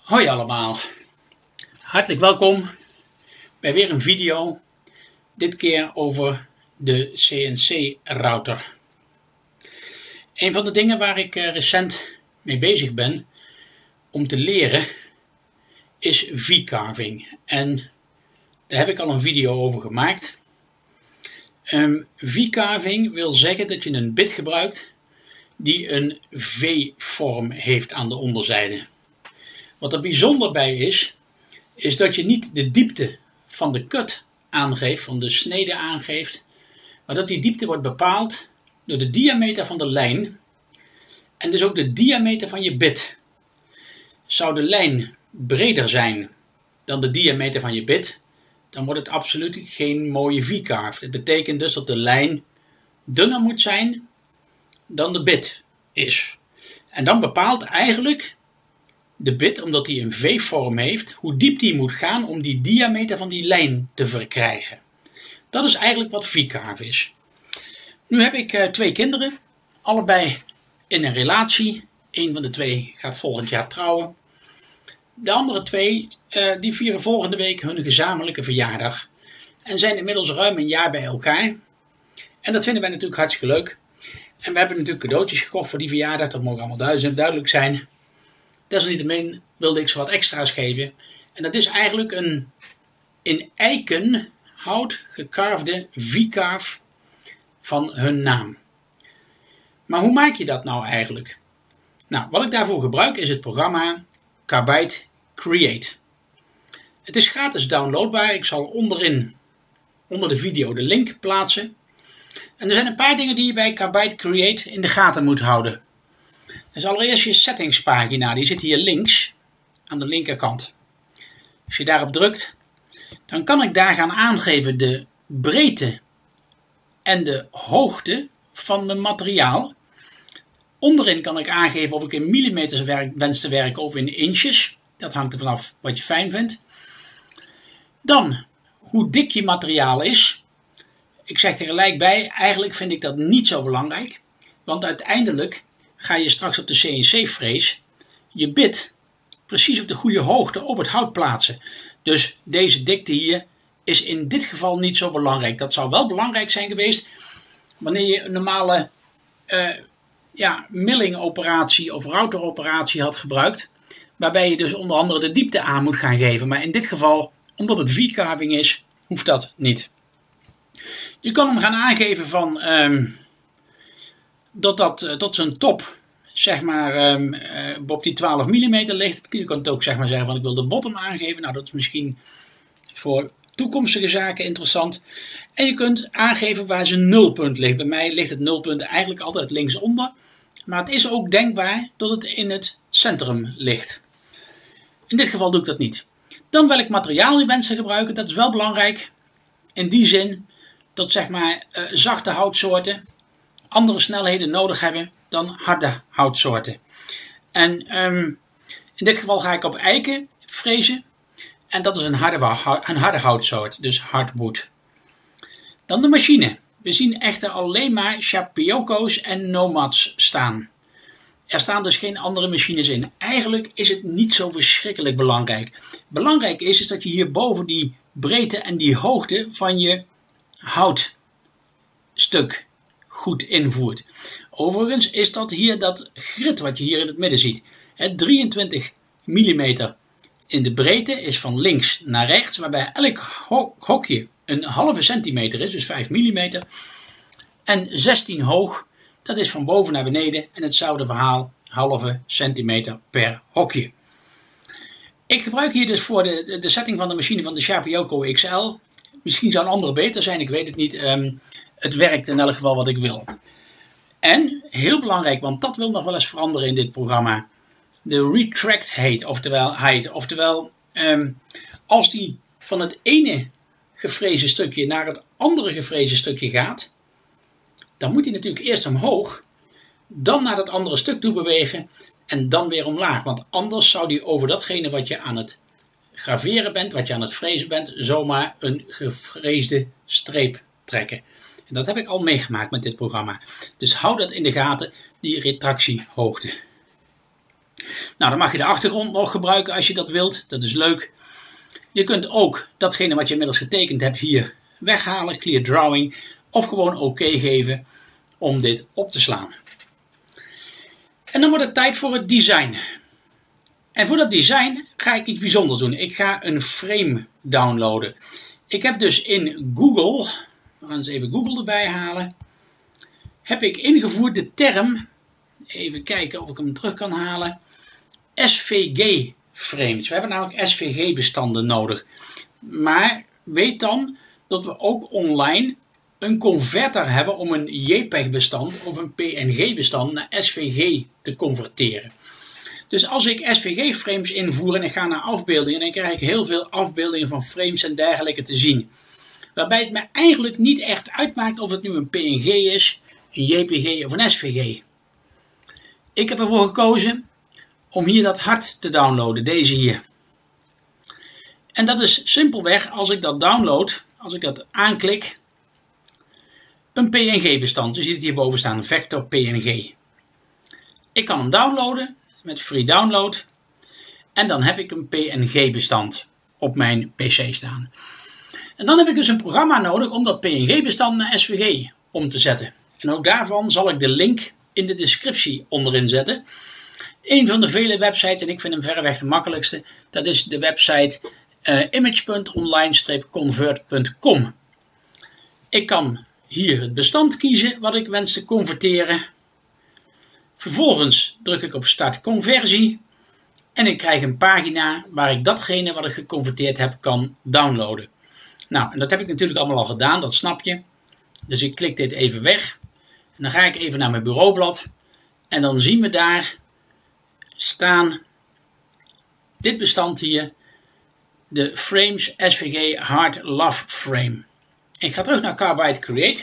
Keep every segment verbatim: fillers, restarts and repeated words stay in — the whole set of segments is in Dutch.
Hoi allemaal, hartelijk welkom bij weer een video, dit keer over de C N C router. Een van de dingen waar ik recent mee bezig ben om te leren is V-carving en daar heb ik al een video over gemaakt. Um, V-carving wil zeggen dat je een bit gebruikt die een V-vorm heeft aan de onderzijde. Wat er bijzonder bij is, is dat je niet de diepte van de cut aangeeft, van de snede aangeeft, maar dat die diepte wordt bepaald door de diameter van de lijn en dus ook de diameter van je bit. Zou de lijn breder zijn dan de diameter van je bit, dan wordt het absoluut geen mooie V-carve. Het betekent dus dat de lijn dunner moet zijn dan de bit is. En dan bepaalt eigenlijk de bit, omdat hij een V-vorm heeft, hoe diep die moet gaan om die diameter van die lijn te verkrijgen. Dat is eigenlijk wat V-carve is. Nu heb ik uh, twee kinderen, allebei in een relatie. Eén van de twee gaat volgend jaar trouwen. De andere twee uh, die vieren volgende week hun gezamenlijke verjaardag. En zijn inmiddels ruim een jaar bij elkaar. En dat vinden wij natuurlijk hartstikke leuk. En we hebben natuurlijk cadeautjes gekocht voor die verjaardag. Dat mogen allemaal duidelijk zijn. Desalniettemin wilde ik ze wat extra's geven. En dat is eigenlijk een in eikenhout gecarvede V-carve van hun naam. Maar hoe maak je dat nou eigenlijk? Nou, wat ik daarvoor gebruik is het programma Carbide Create. Het is gratis downloadbaar. Ik zal onderin, onder de video, de link plaatsen. En er zijn een paar dingen die je bij Carbide Create in de gaten moet houden. Dus allereerst je settingspagina, die zit hier links aan de linkerkant. Als je daarop drukt, dan kan ik daar gaan aangeven de breedte en de hoogte van mijn materiaal. Onderin kan ik aangeven of ik in millimeters werk, wens te werken of in inches. Dat hangt er vanaf wat je fijn vindt. Dan hoe dik je materiaal is. Ik zeg er gelijk bij, eigenlijk vind ik dat niet zo belangrijk. Want uiteindelijk ga je straks op de C N C-frees je bit precies op de goede hoogte op het hout plaatsen. Dus deze dikte hier is in dit geval niet zo belangrijk. Dat zou wel belangrijk zijn geweest wanneer je een normale uh, ja, milling-operatie of routeroperatie had gebruikt. Waarbij je dus onder andere de diepte aan moet gaan geven. Maar in dit geval, omdat het V-carving is, hoeft dat niet. Je kan hem gaan aangeven van Um, dat dat uh, tot zijn top, zeg maar, um, uh, op die twaalf millimeter ligt. Je kunt ook zeg maar zeggen van ik wil de bottom aangeven. Nou, dat is misschien voor toekomstige zaken interessant. En je kunt aangeven waar zijn nulpunt ligt. Bij mij ligt het nulpunt eigenlijk altijd linksonder. Maar het is ook denkbaar dat het in het centrum ligt. In dit geval doe ik dat niet. Dan welk materiaal je wenst te gebruiken. Dat is wel belangrijk. In die zin dat zeg maar uh, zachte houtsoorten andere snelheden nodig hebben dan harde houtsoorten. En um, in dit geval ga ik op eiken frezen. En dat is een harde, een harde houtsoort, dus hardwood. Dan de machine. We zien echter alleen maar Shapioco's en Nomads staan. Er staan dus geen andere machines in. Eigenlijk is het niet zo verschrikkelijk belangrijk. Belangrijk is, is dat je hierboven die breedte en die hoogte van je houtstuk goed invoert. Overigens is dat hier dat grid wat je hier in het midden ziet. Het drieëntwintig millimeter in de breedte is van links naar rechts, waarbij elk hokje een halve centimeter is, dus vijf millimeter. En zestien hoog, dat is van boven naar beneden en hetzelfde verhaal, halve centimeter per hokje. Ik gebruik hier dus voor de, de setting van de machine van de Shapioco X L. Misschien zou een andere beter zijn, ik weet het niet. Um, het werkt in elk geval wat ik wil. En, heel belangrijk, want dat wil nog wel eens veranderen in dit programma. De retract height, oftewel, height, oftewel um, als die van het ene gefrezen stukje naar het andere gefrezen stukje gaat, dan moet hij natuurlijk eerst omhoog, dan naar dat andere stuk toe bewegen en dan weer omlaag. Want anders zou die over datgene wat je aan het graveren bent, wat je aan het frezen bent, zomaar een gefreesde streep trekken. En dat heb ik al meegemaakt met dit programma. Dus hou dat in de gaten, die retractiehoogte. Nou, dan mag je de achtergrond nog gebruiken als je dat wilt. Dat is leuk. Je kunt ook datgene wat je inmiddels getekend hebt hier weghalen, clear drawing, of gewoon oké geven om dit op te slaan. En dan wordt het tijd voor het design. En voor dat design ga ik iets bijzonders doen. Ik ga een frame downloaden. Ik heb dus in Google, we gaan eens even Google erbij halen, heb ik ingevoerd de term, even kijken of ik hem terug kan halen, S V G frames. We hebben namelijk S V G bestanden nodig. Maar weet dan dat we ook online een converter hebben om een JPEG bestand of een P N G bestand naar S V G te converteren. Dus als ik S V G frames invoer en ik ga naar afbeeldingen, dan krijg ik heel veel afbeeldingen van frames en dergelijke te zien. Waarbij het me eigenlijk niet echt uitmaakt of het nu een P N G is, een J P G of een S V G. Ik heb ervoor gekozen om hier dat hart te downloaden, deze hier. En dat is simpelweg, als ik dat download, als ik dat aanklik, een P N G bestand. Je ziet het hierboven staan, vector P N G. Ik kan hem downloaden met free download en dan heb ik een P N G bestand op mijn P C staan. En dan heb ik dus een programma nodig om dat P N G bestand naar S V G om te zetten. En ook daarvan zal ik de link in de descriptie onderin zetten. Een van de vele websites, en ik vind hem verreweg de makkelijkste, dat is de website uh, image punt online convert punt com. Ik kan hier het bestand kiezen wat ik wens te converteren. Vervolgens druk ik op start conversie en ik krijg een pagina waar ik datgene wat ik geconverteerd heb kan downloaden. Nou, en dat heb ik natuurlijk allemaal al gedaan, dat snap je. Dus ik klik dit even weg en dan ga ik even naar mijn bureaublad en dan zien we daar staan dit bestand hier, de Frames S V G Hard Love Frame. Ik ga terug naar Carbide Create.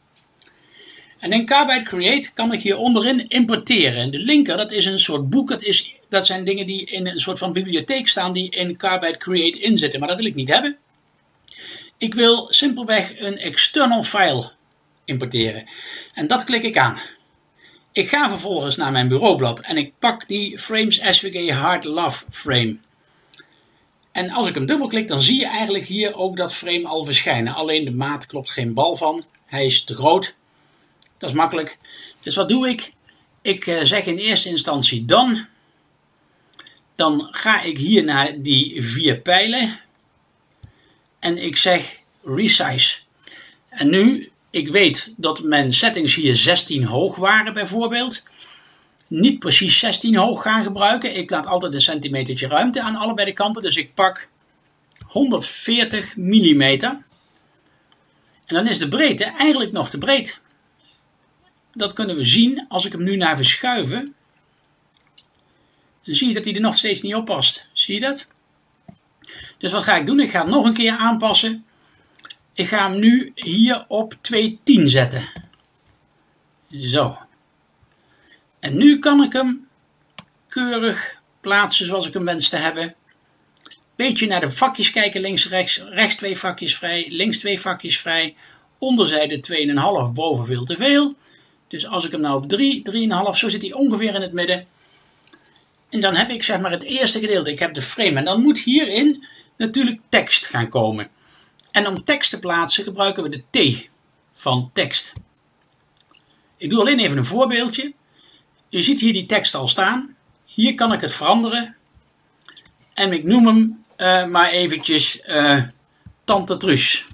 En in Carbide Create kan ik hier onderin importeren. En de linker, dat is een soort boek. Dat, is, dat zijn dingen die in een soort van bibliotheek staan die in Carbide Create inzitten. Maar dat wil ik niet hebben. Ik wil simpelweg een external file importeren. En dat klik ik aan. Ik ga vervolgens naar mijn bureaublad en ik pak die Frames S V G Hard Love Frame. En als ik hem dubbelklik, dan zie je eigenlijk hier ook dat frame al verschijnen. Alleen de maat klopt geen bal van. Hij is te groot. Dat is makkelijk. Dus wat doe ik? Ik uh, zeg in eerste instantie done. Dan ga ik hier naar die vier pijlen. En ik zeg resize. En nu, ik weet dat mijn settings hier zestien hoog waren bijvoorbeeld. Niet precies zestien hoog gaan gebruiken. Ik laat altijd een centimetertje ruimte aan allebei de kanten. Dus ik pak honderdveertig millimeter. En dan is de breedte eigenlijk nog te breed. Dat kunnen we zien als ik hem nu naar verschuiven. Dan zie je dat hij er nog steeds niet op past. Zie je dat? Dus wat ga ik doen? Ik ga hem nog een keer aanpassen. Ik ga hem nu hier op tweehonderdtien zetten. Zo. En nu kan ik hem keurig plaatsen zoals ik hem wens te hebben. Beetje naar de vakjes kijken, links, rechts, rechts twee vakjes vrij, links twee vakjes vrij. Onderzijde twee komma vijf, boven veel te veel. Dus als ik hem nou op drie, drie komma vijf, zo zit hij ongeveer in het midden. En dan heb ik zeg maar het eerste gedeelte, ik heb de frame. En dan moet hierin natuurlijk tekst gaan komen. En om tekst te plaatsen gebruiken we de T van tekst. Ik doe alleen even een voorbeeldje. Je ziet hier die tekst al staan. Hier kan ik het veranderen. En ik noem hem uh, maar eventjes uh, Tante Truus.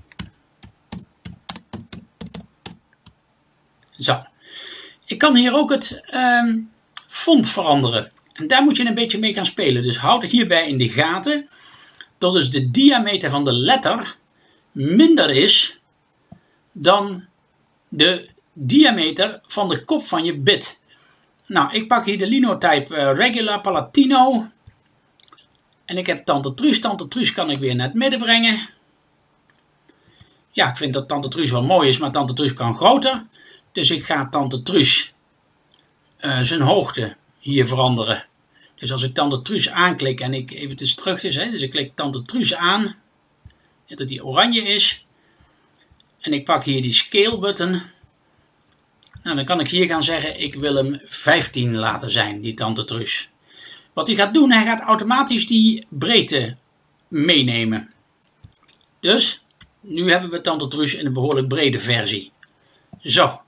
Zo. Ik kan hier ook het uh, font veranderen. En daar moet je een beetje mee gaan spelen. Dus houd hierbij in de gaten dat dus de diameter van de letter minder is dan de diameter van de kop van je bit. Nou, ik pak hier de Linotype uh, Regular Palatino. En ik heb Tante Truus. Tante Truus kan ik weer naar het midden brengen. Ja, ik vind dat Tante Truus wel mooi is, maar Tante Truus kan groter. Dus ik ga Tante Truus uh, zijn hoogte hier veranderen. Dus als ik Tante Truus aanklik en ik even dus terug is, hè, dus ik klik Tante Truus aan, dat die oranje is. En ik pak hier die scale button. Nou, dan kan ik hier gaan zeggen, ik wil hem vijftien laten zijn, die Tante Truus. Wat hij gaat doen, hij gaat automatisch die breedte meenemen. Dus, nu hebben we Tante Truus in een behoorlijk brede versie. Zo.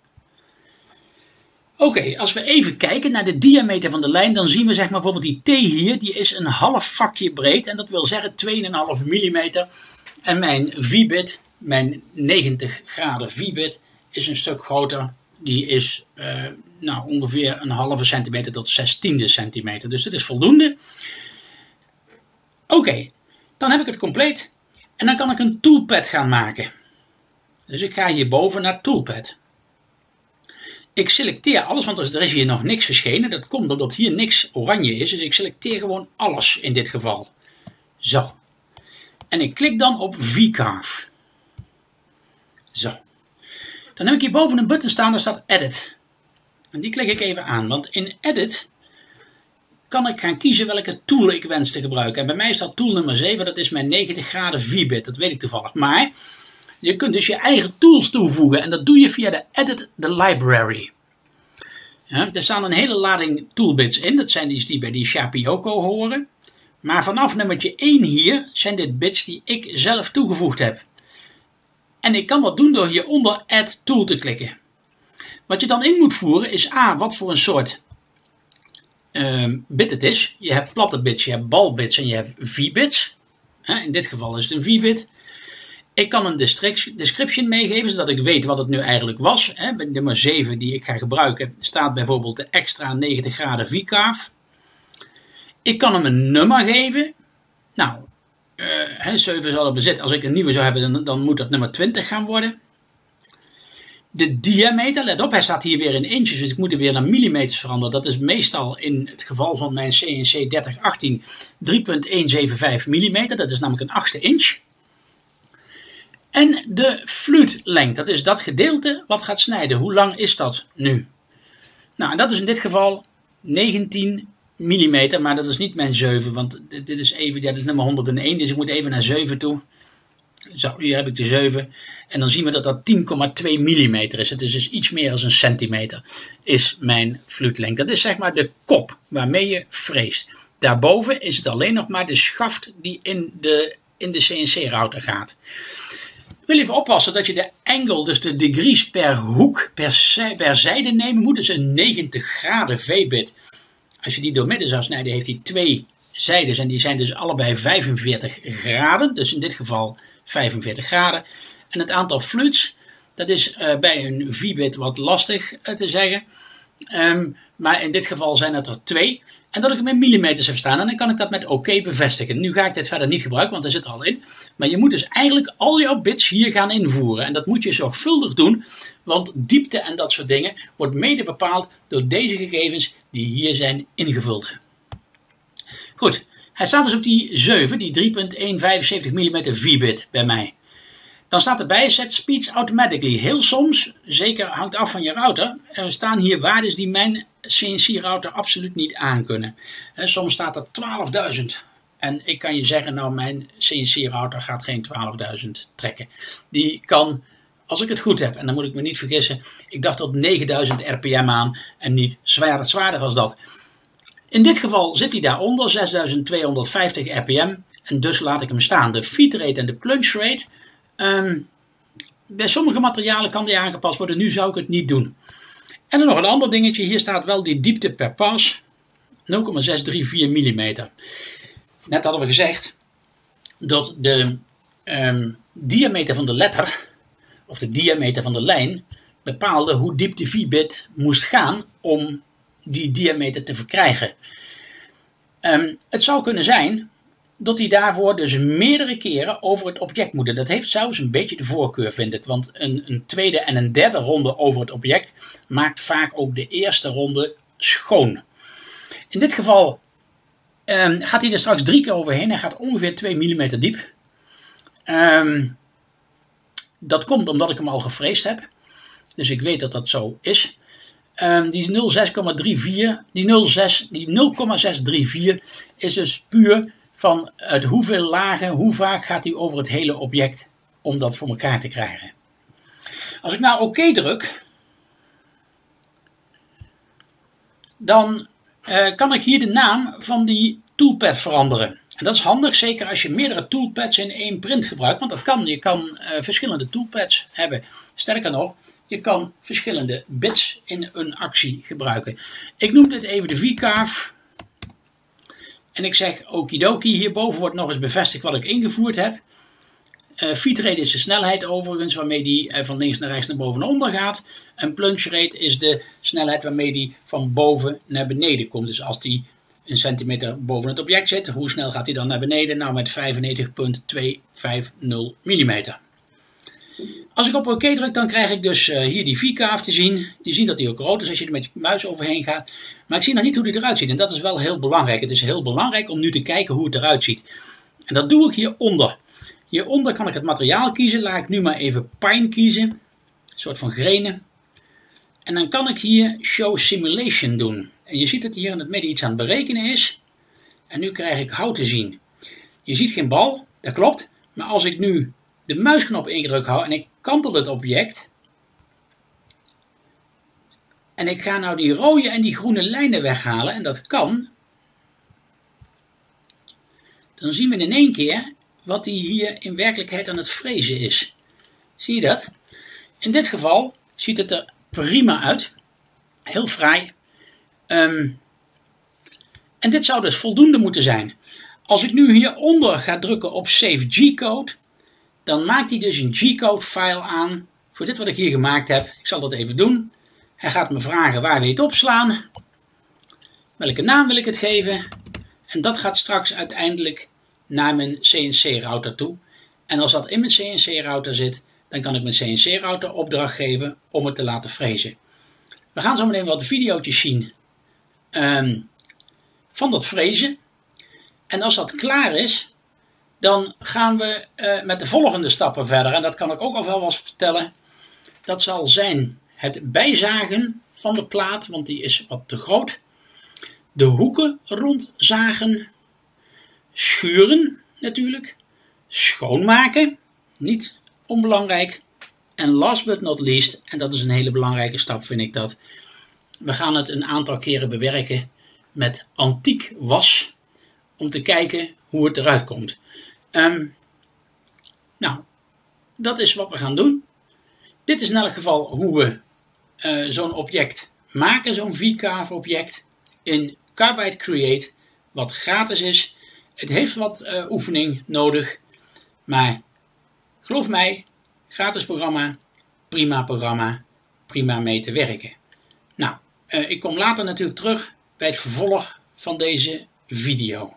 Oké, okay, als we even kijken naar de diameter van de lijn, dan zien we zeg maar bijvoorbeeld die T hier, die is een half vakje breed. En dat wil zeggen twee komma vijf millimeter. En mijn V-bit, mijn negentig graden V-bit, is een stuk groter. Die is uh, nou, ongeveer een halve centimeter tot zestiende centimeter. Dus dat is voldoende. Oké, okay, dan heb ik het compleet. En dan kan ik een toolpad gaan maken. Dus ik ga hierboven naar toolpad. Ik selecteer alles, want er is hier nog niks verschenen. Dat komt omdat hier niks oranje is. Dus ik selecteer gewoon alles in dit geval. Zo. En ik klik dan op V-Carve. Zo. Dan heb ik hierboven een button staan, daar staat Edit. En die klik ik even aan, want in Edit kan ik gaan kiezen welke tool ik wens te gebruiken. En bij mij staat tool nummer zeven, dat is mijn negentig graden V-bit, dat weet ik toevallig. Maar je kunt dus je eigen tools toevoegen en dat doe je via de Edit the Library. Ja, er staan een hele lading toolbits in, dat zijn die die bij die Shapeoko horen. Maar vanaf nummertje één hier zijn dit bits die ik zelf toegevoegd heb. En ik kan dat doen door hieronder Add Tool te klikken. Wat je dan in moet voeren is A, wat voor een soort uh, bit het is. Je hebt platte bits, je hebt balbits en je hebt V-bits. In dit geval is het een V-bit. Ik kan een description meegeven, zodat ik weet wat het nu eigenlijk was. Bij nummer zeven die ik ga gebruiken staat bijvoorbeeld de extra negentig graden V-carve. Ik kan hem een nummer geven. Nou, uh, zeven zal er bezitten. Als ik een nieuwe zou hebben, dan, dan moet dat nummer twintig gaan worden. De diameter, let op, hij staat hier weer in inches, dus ik moet hem weer naar millimeters veranderen. Dat is meestal in het geval van mijn C N C dertig achttien drie komma honderdzevenenzeventig millimeter. Dat is namelijk een achtste inch. En de fluitlengte, dat is dat gedeelte wat gaat snijden. Hoe lang is dat nu? Nou, en dat is in dit geval negentien millimeter, maar dat is niet mijn zeven, want dit is even, ja, dit is nummer honderdéén, dus ik moet even naar zeven toe. Zo, hier heb ik de zeven. En dan zien we dat dat tien komma twee millimeter is. Het is dus iets meer dan een centimeter is mijn fluitlengte. Dat is zeg maar de kop waarmee je freest. Daarboven is het alleen nog maar de schaft die in de, in de C N C router gaat. Ik wil even oppassen dat je de angle, dus de degrees per hoek, per, per zijde nemen moet. Dus een negentig graden V-bit. Als je die door midden zou snijden, heeft hij twee zijdes. En die zijn dus allebei vijfenveertig graden. Dus in dit geval vijfenveertig graden. En het aantal fluits, dat is uh, bij een V-bit wat lastig uh, te zeggen. Um, maar in dit geval zijn het er twee. En dat ik hem in millimeters heb staan. En dan kan ik dat met oké OK bevestigen. Nu ga ik dit verder niet gebruiken, want er zit er al in. Maar je moet dus eigenlijk al jouw bits hier gaan invoeren. En dat moet je zorgvuldig doen. Want diepte en dat soort dingen wordt mede bepaald door deze gegevens die hier zijn ingevuld. Goed. Hij staat dus op die zeven, die drie komma honderdvijfenzeventig millimeter V-bit bij mij. Dan staat erbij Set Speeds Automatically. Heel soms, zeker hangt af van je router, er staan hier waarden die mijn C N C router absoluut niet aankunnen. Soms staat er twaalfduizend. En ik kan je zeggen, nou mijn C N C router gaat geen twaalfduizend trekken. Die kan, als ik het goed heb, en dan moet ik me niet vergissen, ik dacht tot negenduizend R P M aan en niet zwaarder, zwaarder als dat. In dit geval zit hij daaronder, zesduizend tweehonderdvijftig R P M. En dus laat ik hem staan. De feed rate en de plunge rate. Um, bij sommige materialen kan die aangepast worden. Nu zou ik het niet doen. En dan nog een ander dingetje. Hier staat wel die diepte per pas. nul komma zeshonderdvierendertig millimeter. Net hadden we gezegd dat de um, diameter van de letter, of de diameter van de lijn, bepaalde hoe diep de V-bit moest gaan om die diameter te verkrijgen. Um, het zou kunnen zijn dat hij daarvoor dus meerdere keren over het object moet. Dat heeft zelfs een beetje de voorkeur, vind ik. Want een, een tweede en een derde ronde over het object maakt vaak ook de eerste ronde schoon. In dit geval um, gaat hij er straks drie keer overheen. Hij gaat ongeveer twee millimeter diep. Um, dat komt omdat ik hem al gefreesd heb. Dus ik weet dat dat zo is. Um, die nul komma zes komma vierentachtig, die nul komma zes drie vier is dus puur van uit hoeveel lagen, hoe vaak gaat hij over het hele object om dat voor elkaar te krijgen. Als ik nou oké druk, dan uh, kan ik hier de naam van die toolpad veranderen. En dat is handig, zeker als je meerdere toolpads in één print gebruikt, want dat kan. Je kan uh, verschillende toolpads hebben. Sterker nog, je kan verschillende bits in een actie gebruiken. Ik noem dit even de V-carve. En ik zeg okidoki. Hierboven wordt nog eens bevestigd wat ik ingevoerd heb. Uh, feed rate is de snelheid overigens, waarmee die uh, van links naar rechts naar boven naar onder gaat. En plunge rate is de snelheid waarmee die van boven naar beneden komt. Dus als die een centimeter boven het object zit, hoe snel gaat hij dan naar beneden? Nou, met vijfennegentig komma tweehonderdvijftig millimeter. Als ik op oké druk, dan krijg ik dus uh, hier die V-carve te zien. Je ziet dat die ook rood is als je er met je muis overheen gaat. Maar ik zie nog niet hoe die eruit ziet. En dat is wel heel belangrijk. Het is heel belangrijk om nu te kijken hoe het eruit ziet. En dat doe ik hieronder. Hieronder kan ik het materiaal kiezen. Laat ik nu maar even pine kiezen. Een soort van grenen. En dan kan ik hier Show Simulation doen. En je ziet dat hier in het midden iets aan het berekenen is. En nu krijg ik hout te zien. Je ziet geen bal, dat klopt. Maar als ik nu de muisknop ingedrukt hou en ik kantel het object. En ik ga nou die rode en die groene lijnen weghalen. En dat kan. Dan zien we in één keer wat hij hier in werkelijkheid aan het frezen is. Zie je dat? In dit geval ziet het er prima uit. Heel fraai. Um, en dit zou dus voldoende moeten zijn. Als ik nu hieronder ga drukken op Save G-code, dan maakt hij dus een G-code file aan voor dit wat ik hier gemaakt heb. Ik zal dat even doen. Hij gaat me vragen waar wil je het opslaan. Welke naam wil ik het geven. En dat gaat straks uiteindelijk naar mijn C N C router toe. En als dat in mijn C N C router zit, dan kan ik mijn C N C router opdracht geven om het te laten frezen. We gaan zo meteen wat video's zien um, van dat frezen. En als dat klaar is, dan gaan we uh, met de volgende stappen verder. En dat kan ik ook al wel eens vertellen. Dat zal zijn het bijzagen van de plaat, want die is wat te groot. De hoeken rondzagen. Schuren natuurlijk. Schoonmaken. Niet onbelangrijk. En last but not least, en dat is een hele belangrijke stap vind ik dat. We gaan het een aantal keren bewerken met antiek was. Om te kijken hoe het eruit komt. Um, nou, dat is wat we gaan doen. Dit is in elk geval hoe we uh, zo'n object maken. Zo'n V-carve object in Carbide Create. Wat gratis is. Het heeft wat uh, oefening nodig. Maar geloof mij, gratis programma, prima programma, prima mee te werken. Nou, uh, ik kom later natuurlijk terug bij het vervolg van deze video.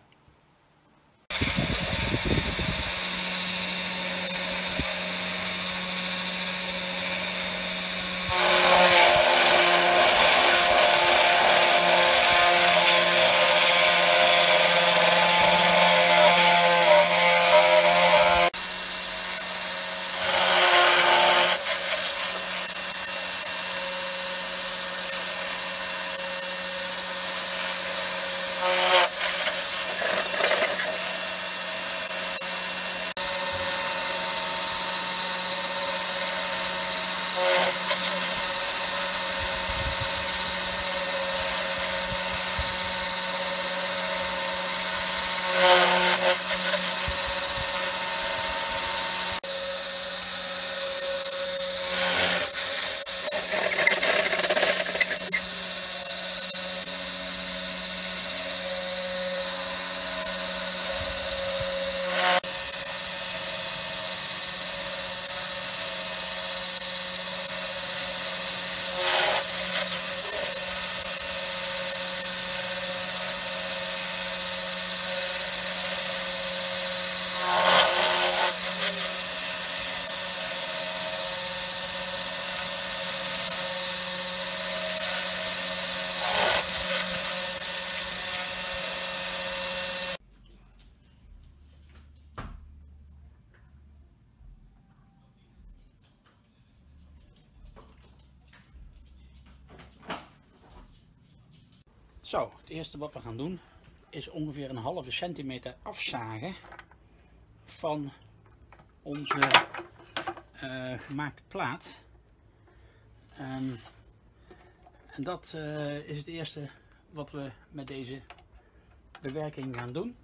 Zo, het eerste wat we gaan doen is ongeveer een halve centimeter afzagen van onze uh, gemaakte plaat. Um, en dat uh, is het eerste wat we met deze bewerking gaan doen.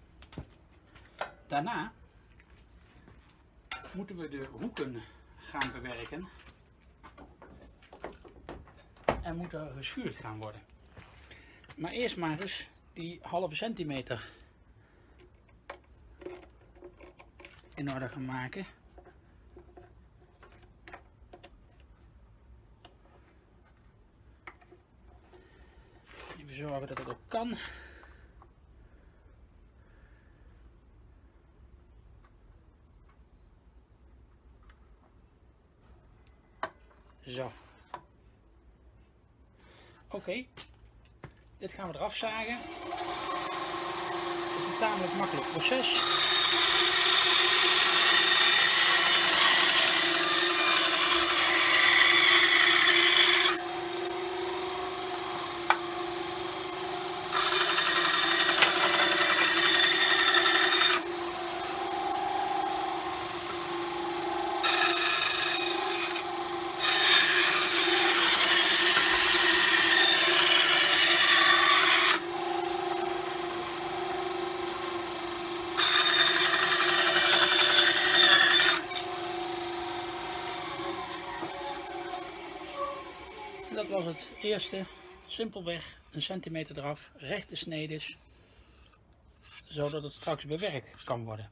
Daarna moeten we de hoeken gaan bewerken en moet er geschuurd gaan worden. Maar eerst maar eens die halve centimeter in orde gaan maken. Even zorgen dat het ook kan. Zo. Oké. Okay. Dit gaan we eraf zagen. Het is een tamelijk makkelijk proces. Dat was het eerste, simpelweg een centimeter eraf, rechte snedes, zodat het straks bewerkt kan worden.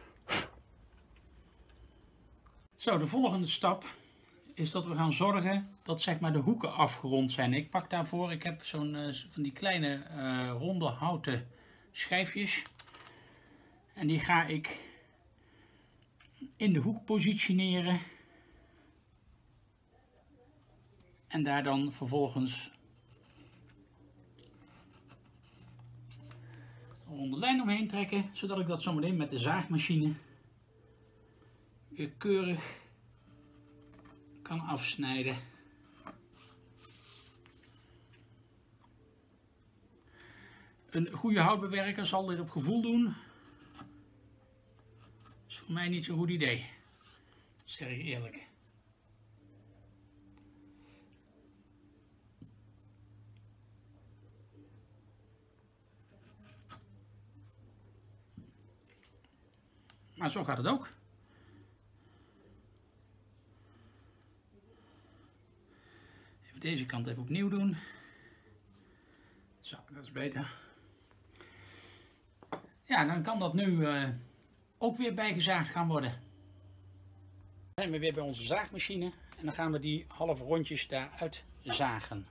Zo, de volgende stap is dat we gaan zorgen dat zeg maar de hoeken afgerond zijn. Ik pak daarvoor, ik heb zo'n uh, van die kleine uh, ronde houten schijfjes en die ga ik in de hoek positioneren. En daar dan vervolgens een ronde lijn omheen trekken, zodat ik dat zometeen met de zaagmachine weer keurig kan afsnijden. Een goede houtbewerker zal dit op gevoel doen. Dat is voor mij niet zo'n goed idee, zeg ik eerlijk. Maar zo gaat het ook. Even deze kant even opnieuw doen. Zo, dat is beter. Ja, dan kan dat nu uh, ook weer bijgezaagd gaan worden. Dan zijn we weer bij onze zaagmachine en dan gaan we die halve rondjes daaruit zagen.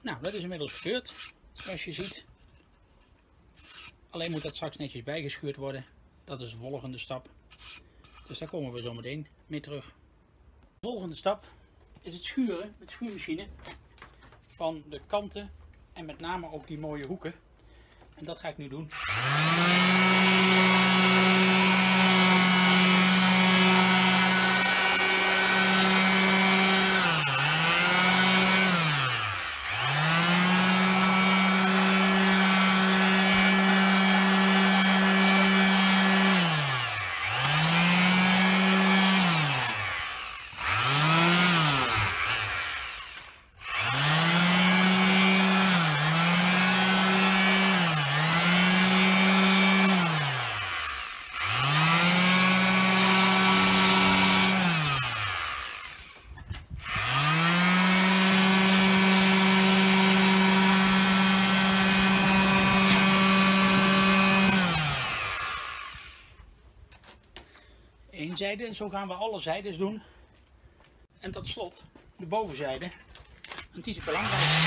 Nou, dat is inmiddels gebeurd, zoals je ziet. Alleen moet dat straks netjes bijgeschuurd worden. Dat is de volgende stap. Dus daar komen we zo meteen mee terug. De volgende stap is het schuren met de schuurmachine van de kanten en met name ook die mooie hoeken. En dat ga ik nu doen. Eén zijde en zo gaan we alle zijdes doen. En tot slot de bovenzijde. Want die is belangrijk.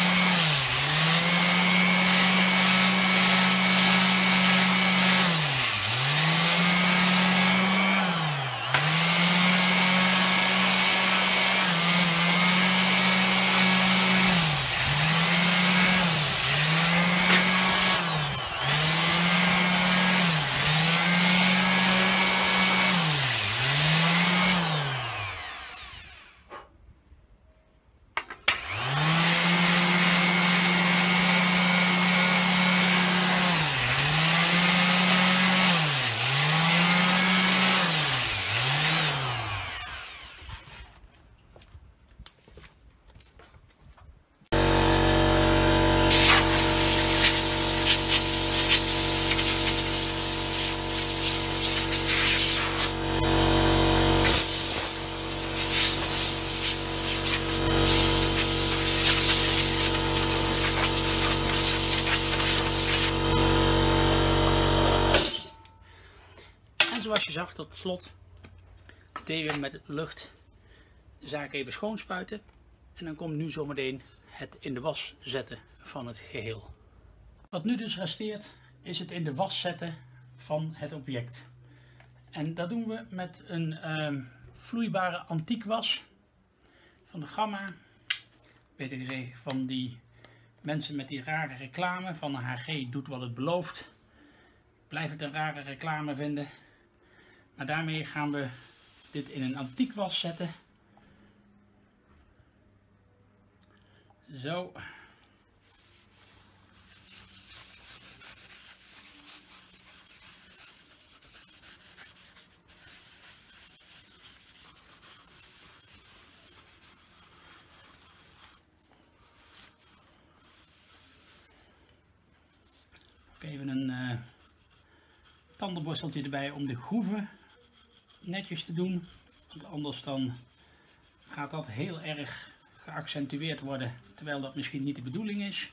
Zoals je zag, tot slot deden we met lucht de zaak even schoonspuiten. En dan komt nu zometeen het in de was zetten van het geheel. Wat nu dus resteert is het in de was zetten van het object. En dat doen we met een uh, vloeibare antiekwas van de Gamma. Beter gezegd van die mensen met die rare reclame van de H G doet wat het belooft. Blijf het een rare reclame vinden. Maar daarmee gaan we dit in een antiekwas zetten. Zo. Ook even een uh, tandenborsteltje erbij om de groeven netjes te doen, want anders dan gaat dat heel erg geaccentueerd worden, terwijl dat misschien niet de bedoeling is.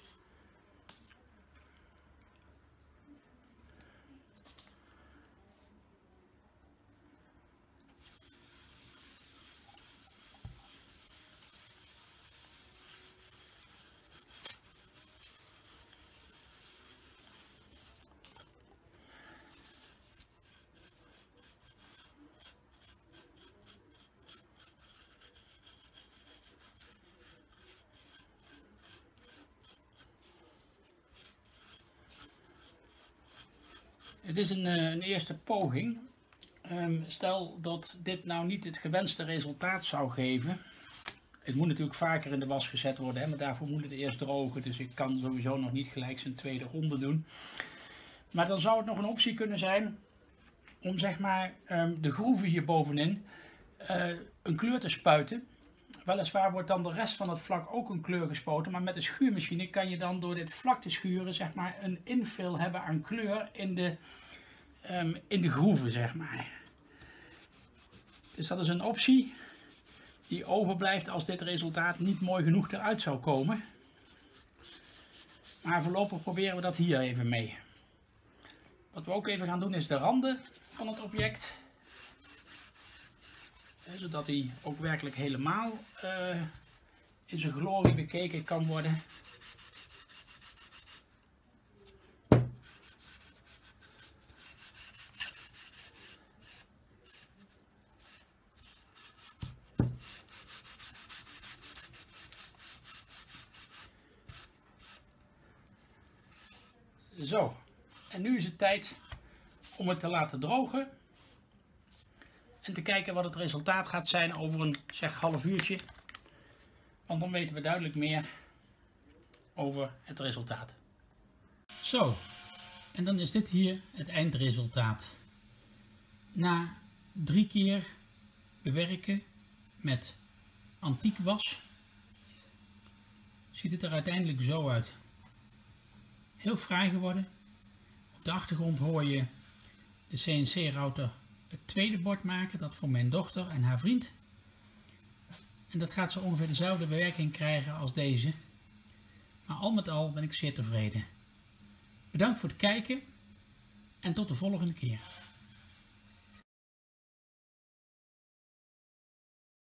Het is een, een eerste poging. Um, stel dat dit nou niet het gewenste resultaat zou geven. Het moet natuurlijk vaker in de was gezet worden, hè, maar daarvoor moet het eerst drogen. Dus ik kan sowieso nog niet gelijk zijn tweede ronde doen. Maar dan zou het nog een optie kunnen zijn om zeg maar um, de groeven hier bovenin uh, een kleur te spuiten. Weliswaar wordt dan de rest van het vlak ook een kleur gespoten, maar met de schuurmachine kan je dan door dit vlak te schuren zeg maar een infill hebben aan kleur in de, um, in de groeven zeg maar. Dus dat is een optie die overblijft als dit resultaat niet mooi genoeg eruit zou komen. Maar voorlopig proberen we dat hier even mee. Wat we ook even gaan doen is de randen van het object. Zodat hij ook werkelijk helemaal uh, in zijn glorie bekeken kan worden. Zo, en nu is het tijd om het te laten drogen en te kijken wat het resultaat gaat zijn over een zeg half uurtje, want dan weten we duidelijk meer over het resultaat. Zo, en dan is dit hier het eindresultaat. Na drie keer bewerken met antiek was ziet het er uiteindelijk zo uit. Heel fraai geworden. Op de achtergrond hoor je de C N C-router het tweede bord maken, dat voor mijn dochter en haar vriend. En dat gaat zo ongeveer dezelfde bewerking krijgen als deze. Maar al met al ben ik zeer tevreden. Bedankt voor het kijken en tot de volgende keer.